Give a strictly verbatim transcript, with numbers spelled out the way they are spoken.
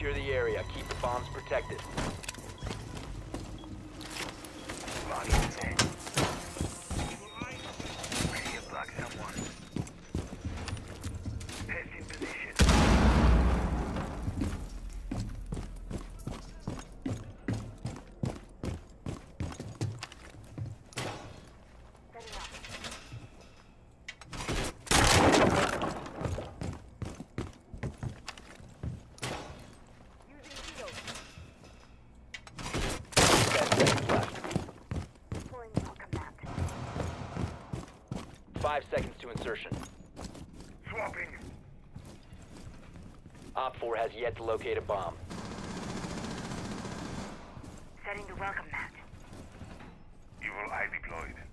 secure the area. Keep the bombs protected. Body is in. Ready to block someone. Heads in position. Five seconds to insertion. Swapping. Op four has yet to locate a bomb. Setting the welcome mat. Evil eye deployed.